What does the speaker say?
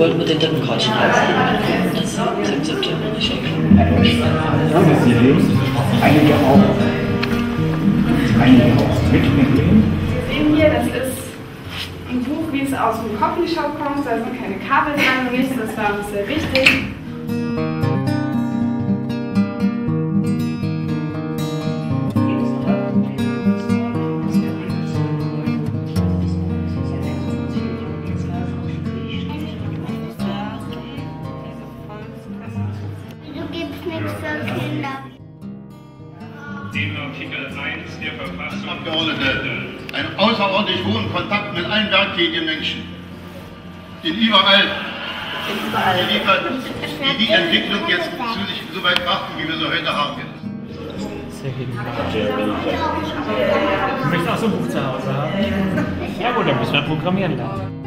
wollten wir den demokratischen Heißen. Das ist im September nicht erklärt. Das ist die Idee. Einige auch mitnehmen. Wir sehen hier, das ist ein Buch, wie es aus dem Coffeeshop kommt. Da sind keine Kabel dran und nichts. Das war uns sehr wichtig. Den Artikel 1 der Verfassung. Abgeordnete, einen außerordentlich hohen Kontakt mit allen werktätigen Menschen. Den überall die Entwicklung jetzt zu sich so weit brachten, wie wir sie heute haben. Du möchtest auch so ein Buch zu Hause haben? Ja gut, dann müssen wir programmieren lernen.